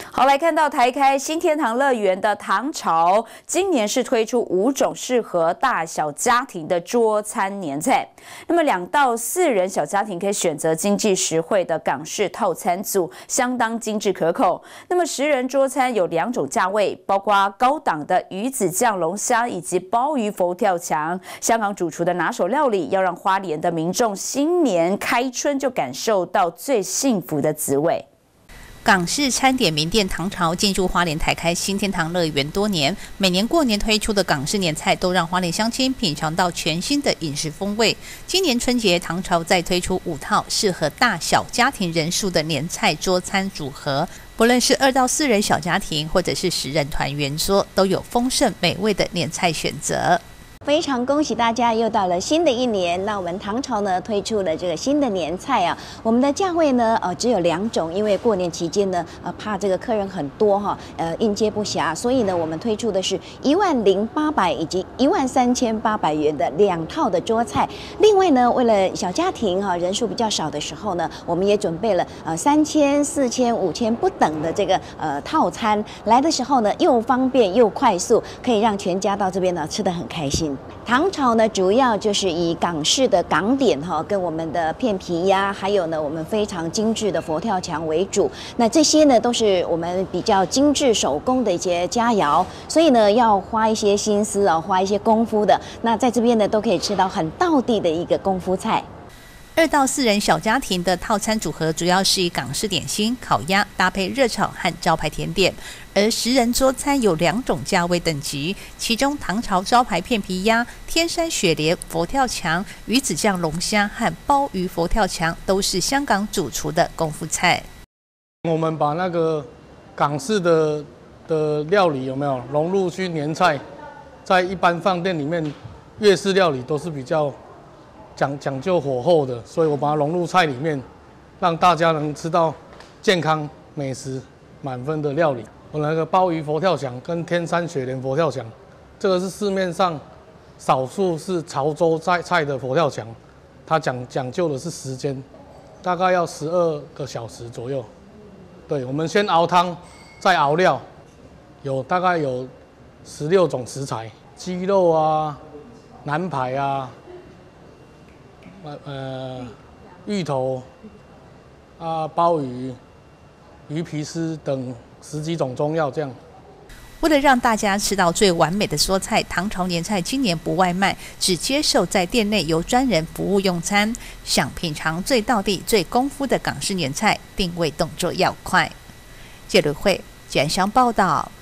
好，来看到台开新天堂乐园的唐朝，今年是推出5种适合大小家庭的桌餐年菜。那么2到4人小家庭可以选择经济实惠的港式套餐组，相当精致可口。那么10人桌餐有2种价位，包括高档的鱼子酱龙虾以及鲍鱼佛跳墙。香港主厨的拿手料理，要让花莲的民众新年开春就感受到最幸福的滋味。 港式餐点名店唐朝进驻花莲台开新天堂乐园多年，每年过年推出的港式年菜都让花莲乡亲品尝到全新的饮食风味。今年春节，唐朝再推出5套适合大小家庭人数的年菜桌餐组合，不论是2到4人小家庭，或者是10人团圆桌，都有丰盛美味的年菜选择。 非常恭喜大家，又到了新的一年。那我们唐朝呢推出了这个新的年菜啊，我们的价位呢只有2种，因为过年期间呢怕这个客人很多哈，应接不暇，所以呢我们推出的是10800以及13800元的2套的桌菜。另外呢，为了小家庭哈人数比较少的时候呢，我们也准备了3000、4000、5000不等的这个套餐，来的时候呢又方便又快速，可以让全家到这边呢吃得很开心。 唐朝呢，主要就是以港式的港点哈，跟我们的片皮鸭，还有呢我们非常精致的佛跳墙为主。那这些呢都是我们比较精致手工的一些佳肴，所以呢要花一些心思啊，花一些功夫的。那在这边呢都可以吃到很道地的一个功夫菜。 2到4人小家庭的套餐组合主要是以港式点心、烤鸭搭配热炒和招牌甜点，而10人桌餐有2种价位等级，其中唐朝招牌片皮鸭、天山雪莲佛跳墙、鱼子酱龙虾和鲍鱼佛跳墙都是香港主厨的功夫菜。 我们把那个港式的料理有没有融入去年菜，在一般饭店里面，粤式料理都是比较。 讲究火候的，所以我把它融入菜里面，让大家能吃到健康美食满分的料理。我那个鲍鱼佛跳墙跟天山雪莲佛跳墙，这个是市面上少数是潮州菜的佛跳墙，它讲究的是时间，大概要12个小时左右。对，我们先熬汤，再熬料，大概有16种食材，鸡肉啊、南排啊。 芋头啊、鲍鱼、鱼皮丝等10几种中药，这样。 为了让大家吃到最完美的蔬菜，唐朝年菜今年不外卖，只接受在店内由专人服务用餐。想品尝最道地、最功夫的港式年菜，定位动作要快。谢伦慧简详报道。